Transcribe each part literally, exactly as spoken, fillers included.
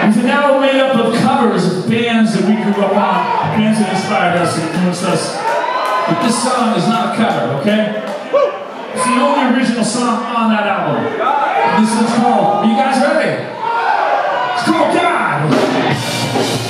It's now made up of covers of bands that we grew up on, bands that inspired us and influenced us. But this song is not a cover, okay? It's the only original song on that album. This one's called, are you guys ready? It's called God!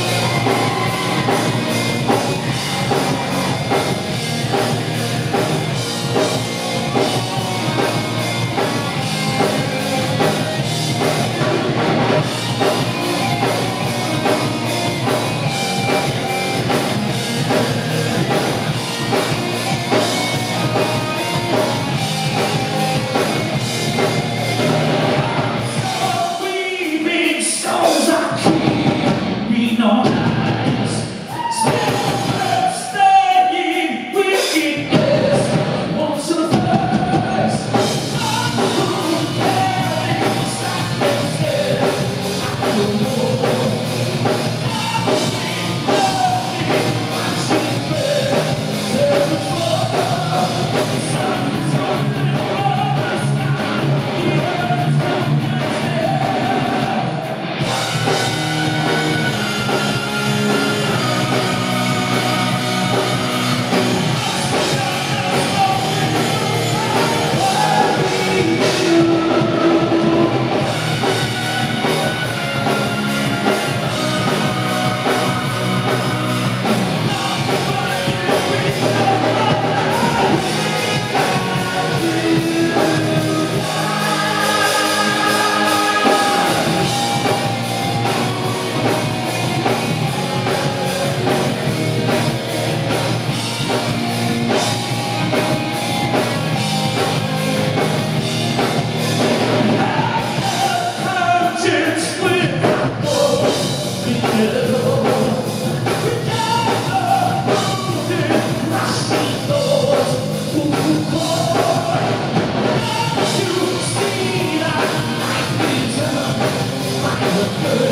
We'll be right back.